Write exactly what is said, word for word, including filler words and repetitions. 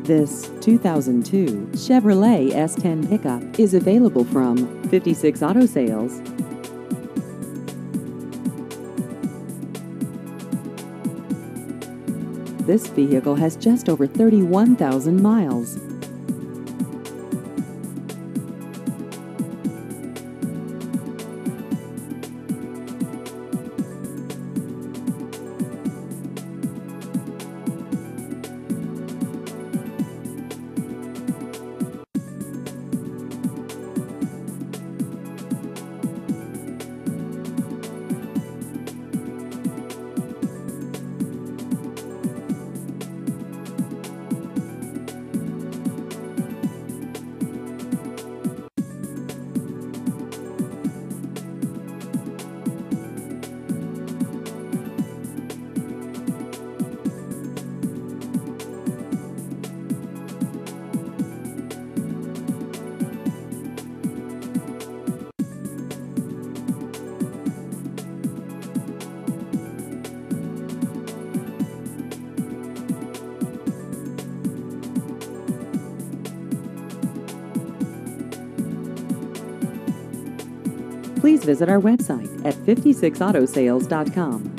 This two thousand two Chevrolet S ten pickup is available from fifty-six Auto Sales. This vehicle has just over thirty-one thousand miles. Please visit our website at fifty-six auto sales dot com.